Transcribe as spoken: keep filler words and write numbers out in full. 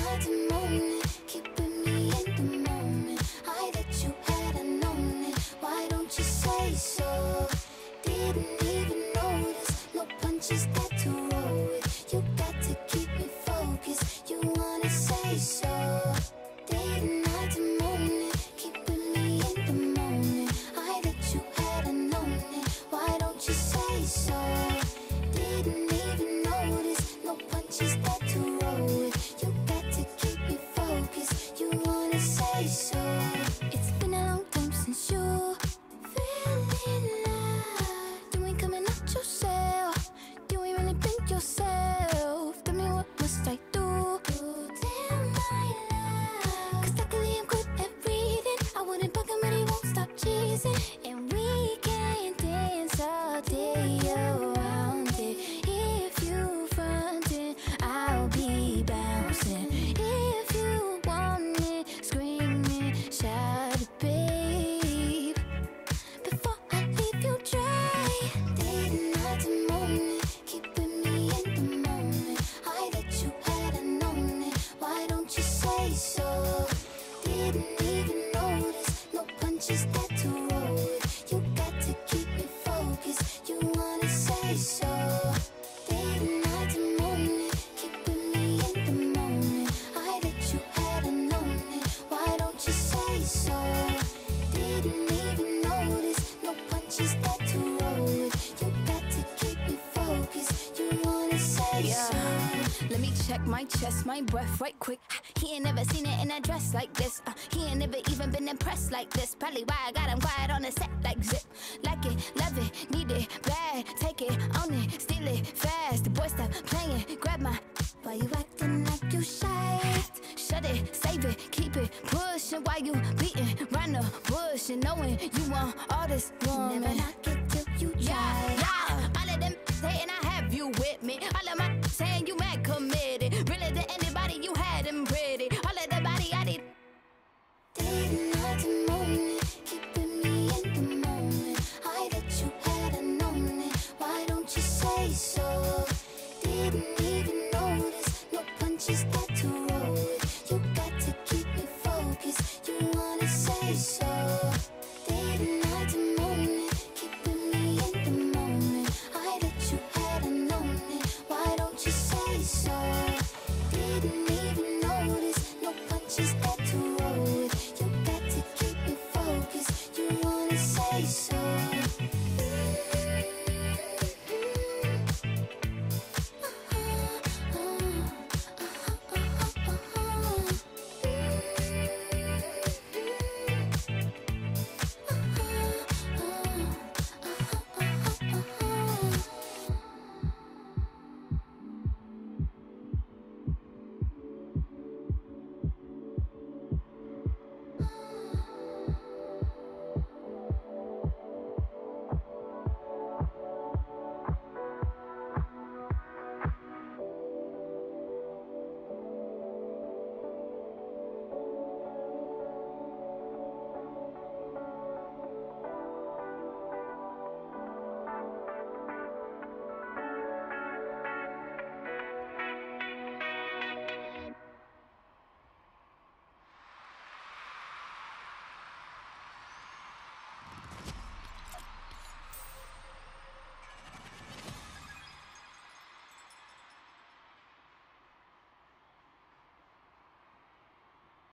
night to morning, keeping me in the moment. I that you had known it. Why don't you say so? Didn't even notice. No punches that to roll with. You got to keep me focused. You wanna say so? Day and night to morning, keeping me in the moment. I that you had known it. Why don't you say so? Didn't even notice. No punches that to roll with. You got to keep me focused. You wanna say so? It's been a long time since you feeling like you ain't coming out yourself. You ain't really been yourself. Tell me what must I do to tell my love? Cause luckily I'm good at reading. I wouldn't bug him but he won't stop cheesing. And we can dance all day around it. If you frontin', I'll be bouncing. If you want it, screaming, shout it, babe. Before I leave you dry. Day and night to morning, keeping me in the moment. I that you had known it. Why don't you say so? Didn't even notice. No punches that to roll with. You got to keep me focused. You wanna say so? Day and night to morning, keeping me in the moment. I that you had known it. Why don't you say so? Didn't even notice. No punches that to roll with. You got to keep me focused. You wanna say so? Let me check my chest, my breath right quick. He ain't never seen it in a dress like this. Uh, he ain't never even been impressed like this. Probably why I got him quiet on the set like zip. Like it, love it, need it, bad. Take it, own it, steal it, fast. The boy stop playing, grab my. Why you acting like you shy? Shut it, save it, keep it pushing. While you beating round the bush and knowing you want all this woman. Never knock it till you try. Yeah, yeah. All of them saying I have you with me. All of my saying you mad committed. Really to anybody you had them pretty. All of the body I did. Day and night to morning, keeping me in the moment. I that you had known it. Why don't you say so? Didn't even notice. No punches that to